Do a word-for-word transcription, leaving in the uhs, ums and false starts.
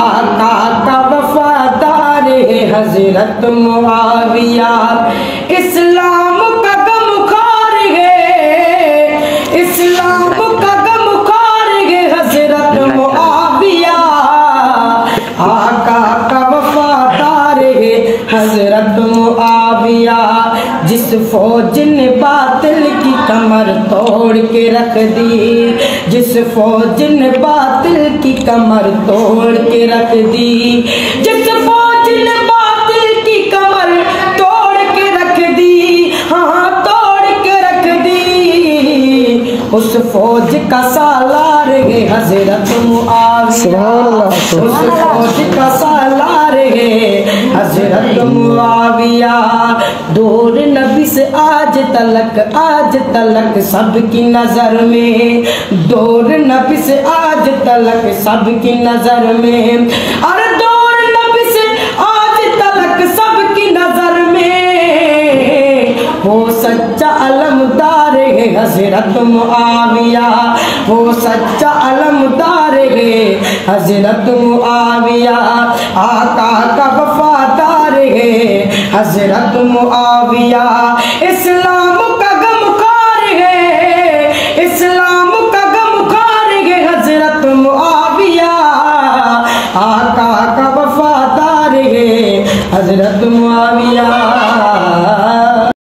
आका का वफादार है हजरत मुआविया, इस्लाम का गमखार है, इस्लाम का गमखार है हजरत मुआविया। आका का वफादार है हजरत मुआविया, जिस फौज ने बातिल की कमर तोड़ के रख दी, जिस फौज ने बातिल की कमर तोड़ के रख दी, जिस फौज ने बातिल की कमर तोड़ के रख दी, हाँ तोड़ के रख दी, उस फौज का सालार है हजरत मुआविया, उस फौज का सालार है हजरत मुआविया। दूर नबी से आज तलक, आज तलक सबकी नजर में, दूर नबी से आज तलक सबकी नजर में, अरे दूर नबी से आज तलक सबकी नजर में, वो सच्चा अलमदार है हजरत मुआविया, वो सच्चा अलमदार है हजरत मुआविया। आका का वफादार है हजरत मुआविया, इस्लाम का गमखार है, इस्लाम का गमखार है हजरत मुआविया। आका का वफादार है हजरत मुआविया।